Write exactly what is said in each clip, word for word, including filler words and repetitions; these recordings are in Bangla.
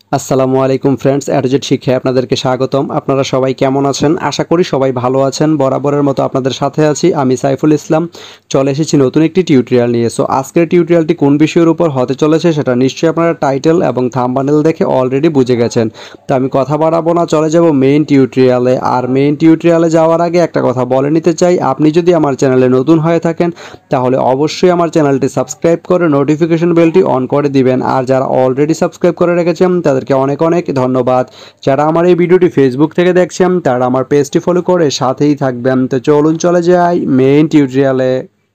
আসসালামু আলাইকুম ফ্রেন্ডস, অ্যাডজেট শিক্ষায় আপনাদেরকে স্বাগতম। আপনারা সবাই কেমন আছেন? আশা করি সবাই ভালো আছেন। বরাবরের মতো আপনাদের সাথে আছি আমি সাইফুল ইসলাম। চলে এসেছি নতুন একটি টিউটোরিয়াল নিয়ে। সো আজকের টিউটোরিয়ালটি কোন বিষয়ের উপর হতে চলেছে সেটা নিশ্চয়ই আপনারা টাইটেল এবং থাম্বনেল দেখে অলরেডি বুঝে গেছেন। তো আমি কথা বাড়াবো না, চলে যাব মেইন টিউটোরিয়ালে। আর মেইন টিউটোরিয়ালে যাওয়ার আগে একটা কথা বলে নিতে চাই, আপনি যদি আমার চ্যানেলে নতুন হয়ে থাকেন তাহলে অবশ্যই আমার চ্যানেলটি সাবস্ক্রাইব করে নোটিফিকেশন বেলটি অন করে দিবেন। আর যারা অলরেডি সাবস্ক্রাইব করে রেখেছেন তাদেরকে অনেক অনেক ধন্যবাদ। যারা আমার এই ভিডিওটি ফেসবুক থেকে দেখছেন তারা আমার পেজটি ফলো করে সাথেই থাকবেন। তো চলুন চলে যাই মেইন টিউটোরিয়ালে।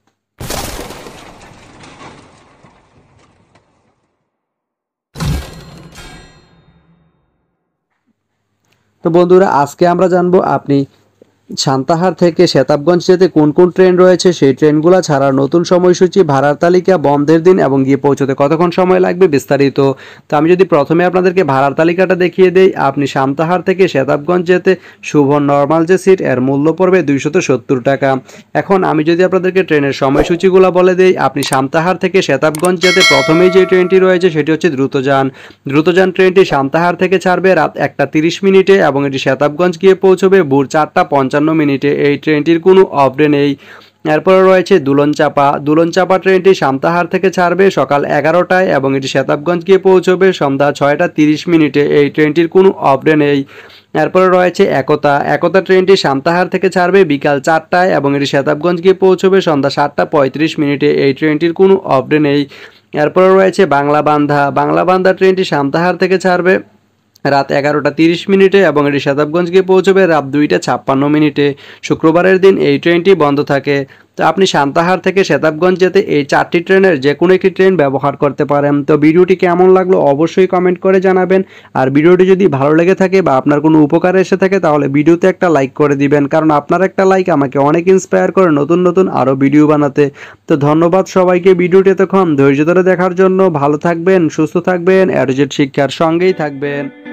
তো বন্ধুরা, আজকে আমরা জানবো আপনি সান্তাহার থেকে সেতাবগঞ্জ যেতে কোন কোন ট্রেন রয়েছে, সেই ট্রেনগুলো ছাড়ার নতুন সময়সূচি, ভাড়ার তালিকা, বন্ধের দিন এবং গিয়ে পৌঁছতে কতক্ষণ সময় লাগবে বিস্তারিত। তো আমি যদি প্রথমে আপনাদেরকে ভাড়ার তালিকাটা দেখিয়ে দেই, আপনি সান্তাহার থেকে সেতাবগঞ্জ যেতে শুভ নর্মাল যে সিট এর মূল্য পড়বে দুইশত সত্তর টাকা। এখন আমি যদি আপনাদেরকে ট্রেনের সময়সূচিগুলো বলে দেই, আপনি সান্তাহার থেকে সেতাবগঞ্জ যেতে প্রথমেই যে ট্রেনটি রয়েছে সেটি হচ্ছে দ্রুতযান। দ্রুতযান ট্রেনটি সান্তাহার থেকে ছাড়বে রাত একটা তিরিশ মিনিটে এবং এটি সেতাবগঞ্জ গিয়ে পৌঁছবে ভোর চারটা পঞ্চান্ন মিনিটে। এই ট্রেনটির কোনো অফডে নেই। এরপরে রয়েছে দুলনচাপা। দুলনচাপা ট্রেনটি সান্তাহার থেকে ছাড়বে সকাল এগারোটায় এবং এটি সেতাবগঞ্জ গিয়ে পৌঁছবে সন্ধ্যা ছয়টা তিরিশ মিনিটে। এই ট্রেনটির কোনো অফডে নেই। এরপরে রয়েছে একতা। একতা ট্রেনটি সান্তাহার থেকে ছাড়বে বিকাল চারটায় এবং এটি সেতাবগঞ্জ গিয়ে পৌঁছবে সন্ধ্যা সাতটা পঁয়ত্রিশ মিনিটে। এই ট্রেনটির কোনো অফডে নেই। এরপরে রয়েছে বাংলাবান্ধা। বাংলাবান্ধা ট্রেনটি সান্তাহার থেকে ছাড়বে রাত এগারোটা তিরিশ মিনিটে এবং এটি সেতাবগঞ্জ গিয়ে পৌঁছবে রাত দুইটা ছাপ্পান্ন মিনিটে। শুক্রবারের দিন এই ট্রেনটি বন্ধ থাকে। তো আপনি সান্তাহার থেকে সেতাবগঞ্জ যেতে এই চারটি ট্রেনের যে কোনো একটি ট্রেন ব্যবহার করতে পারেন। তো ভিডিওটি কেমন লাগলো অবশ্যই কমেন্ট করে জানাবেন। আর ভিডিওটি যদি ভালো লেগে থাকে বা আপনার কোনো উপকারে এসে থাকে তাহলে ভিডিওতে একটা লাইক করে দিবেন, কারণ আপনার একটা লাইক আমাকে অনেক ইন্সপায়ার করে নতুন নতুন আরও ভিডিও বানাতে। তো ধন্যবাদ সবাইকে ভিডিওটি এতক্ষণ ধৈর্য ধরে দেখার জন্য। ভালো থাকবেন, সুস্থ থাকবেন, অ্যাডজেট শিক্ষার সঙ্গেই থাকবেন।